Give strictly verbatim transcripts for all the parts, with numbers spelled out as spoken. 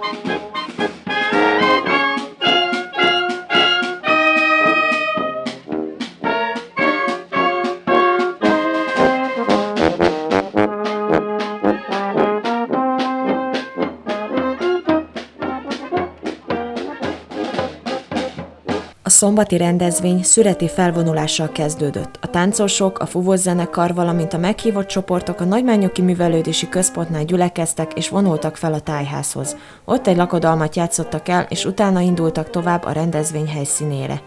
A szombati rendezvény szüreti felvonulással kezdődött. A táncosok, a fuvoszzenekar, valamint a meghívott csoportok a Nagymányoki Művelődési Központnál gyülekeztek és vonultak fel a tájházhoz. Ott egy lakodalmat játszottak el, és utána indultak tovább a rendezvény helyszínére.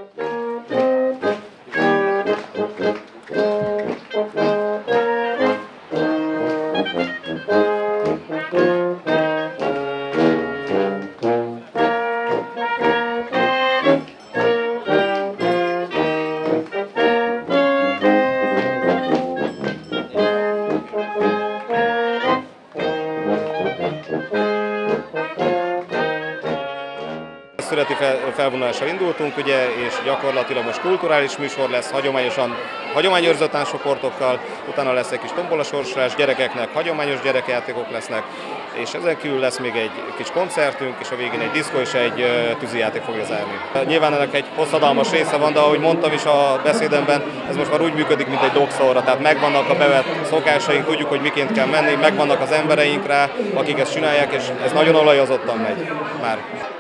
Szüreti felvonulással indultunk, ugye, és gyakorlatilag most kulturális műsor lesz, hagyományosan hagyományőrző táncsoportokkal, utána lesz egy kis tombolasorsolás, gyerekeknek hagyományos gyerekjátékok lesznek, és ezen kívül lesz még egy kis koncertünk, és a végén egy diszkó és egy tűzijáték fogja zárni. Nyilván ennek egy hosszadalmas része van, de ahogy mondtam is a beszédemben, ez most már úgy működik, mint egy dokszóra, tehát megvannak a bevett szokásaink, tudjuk, hogy miként kell menni, megvannak az embereink rá, akik ezt csinálják, és ez nagyon olajozottan megy már.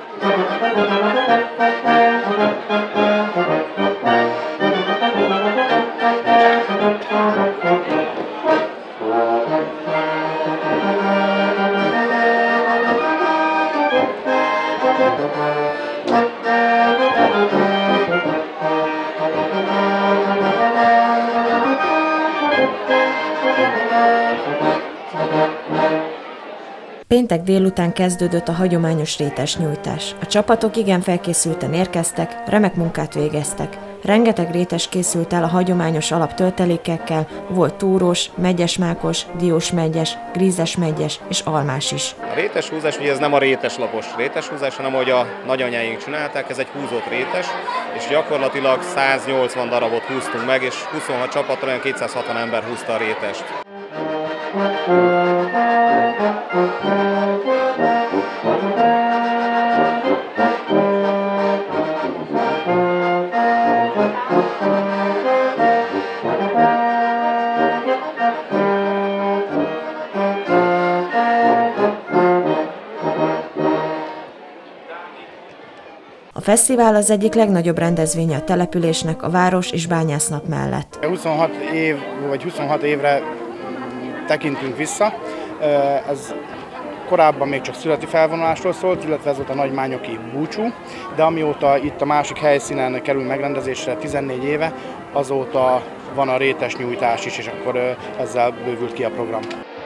Péntek délután kezdődött a hagyományos rétesnyújtás. A csapatok igen felkészülten érkeztek, remek munkát végeztek. Rengeteg rétes készült el a hagyományos alaptöltelékekkel, volt túrós, megyesmákos, diósmegyes, grízesmegyes és almás is. A réteshúzás, ugye ez nem a réteslapos réteshúzás, hanem ahogy a nagyanyáink csinálták, ez egy húzott rétes, és gyakorlatilag száznyolcvan darabot húztunk meg, és huszonhat csapattal olyan kétszázhatvan ember húzta a rétest. A fesztivál az egyik legnagyobb rendezvénye a településnek a város és bányásznap mellett. huszonhat év vagy huszonhat évre tekintünk vissza. Ez korábban még csak szüreti felvonulásról szólt, illetve ez volt a nagymányoki búcsú, de amióta itt a másik helyszínen kerül megrendezésre tizennégy éve, azóta van a rétesnyújtás is, és akkor ezzel bővült ki a program.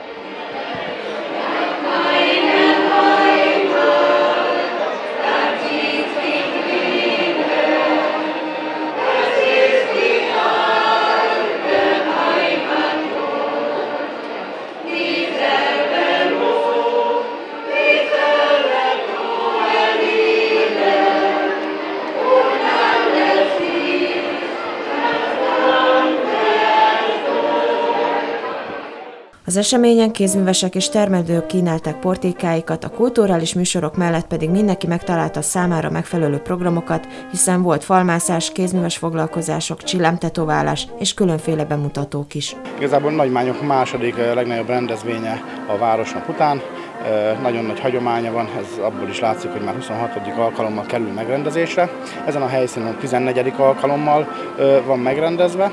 Az eseményen kézművesek és termelők kínálták portékáikat, a kulturális műsorok mellett pedig mindenki megtalálta számára megfelelő programokat, hiszen volt falmászás, kézműves foglalkozások, csillámtetoválás és különféle bemutatók is. Igazából Nagymányok második legnagyobb rendezvénye a Városnap után. Nagyon nagy hagyománya van, ez abból is látszik, hogy már huszonhatodik alkalommal kerül megrendezésre. Ezen a helyszínen tizennegyedik alkalommal van megrendezve.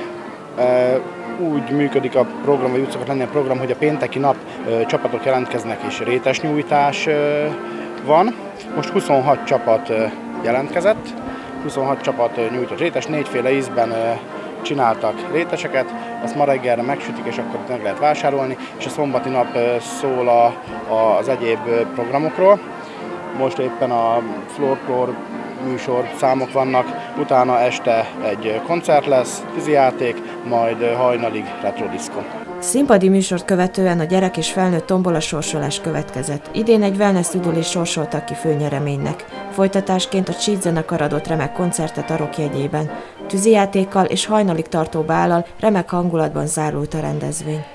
Úgy működik a program, vagy úgy szokott lenni a program, hogy a pénteki nap ö, csapatok jelentkeznek és rétesnyújtás ö, van. Most huszonhat csapat ö, jelentkezett, huszonhat csapat ö, nyújtott rétes, négyféle ízben ö, csináltak réteseket, azt ma reggelre megsütik, és akkor meg lehet vásárolni, és a szombati nap ö, szól a, a, az egyéb ö, programokról. Most éppen a folklór műsor számok vannak, utána este egy koncert lesz, tűzijáték, majd hajnalig retrodiszko. Színpadi műsort követően a gyerek és felnőtt tombola sorsolás következett. Idén egy wellness üdülést sorsoltak ki főnyereménynek. Folytatásként a Cheat zenekar adott remek koncertet a rock jegyében. Tűzijátékkal és hajnalig tartó bállal remek hangulatban zárult a rendezvény.